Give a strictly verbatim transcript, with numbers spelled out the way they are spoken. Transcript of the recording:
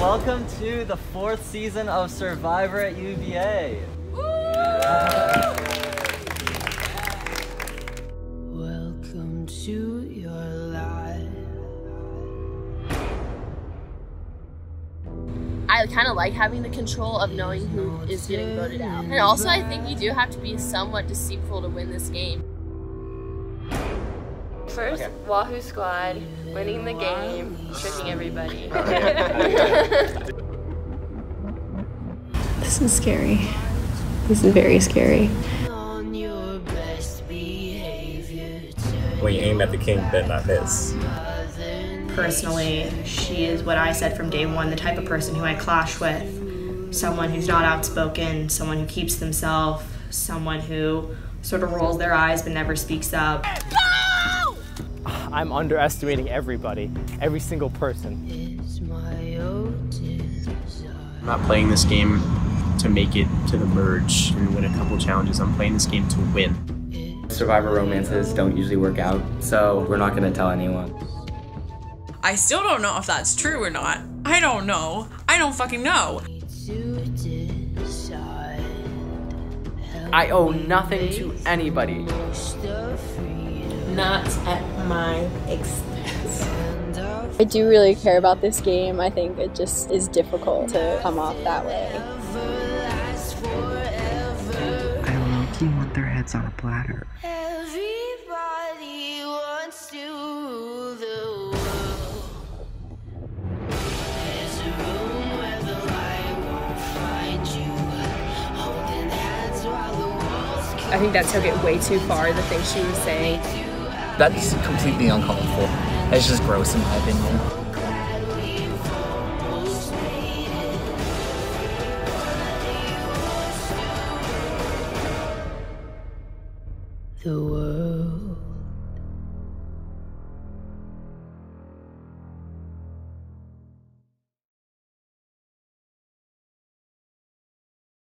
Welcome to the fourth season of Survivor at U V A. Welcome to your life. I kind of like having the control of knowing who is getting voted out. And also I think you do have to be somewhat deceitful to win this game. First, okay. Wahoo squad, winning the game, tricking everybody. This is scary. This is very scary. When you aim at the king, then not miss. Personally, she is what I said from day one, the type of person who I clash with. Someone who's not outspoken, someone who keeps themselves, someone who sort of rolls their eyes but never speaks up. I'm underestimating everybody, every single person. I'm not playing this game to make it to the merge and win a couple challenges. I'm playing this game to win. Survivor romances don't usually work out, so we're not gonna tell anyone. I still don't know if that's true or not. I don't know. I don't fucking know. I owe nothing to anybody. Not at my expense. I do really care about this game. I think it just is difficult to come off that way. I low-key want their heads on a platter. Everybody wants to rule the world. There's a room where the light won't find you. Holding hands while the walls I think that took it way too far, the things she was saying. That's completely uncalled for. That's just gross in my opinion. the world.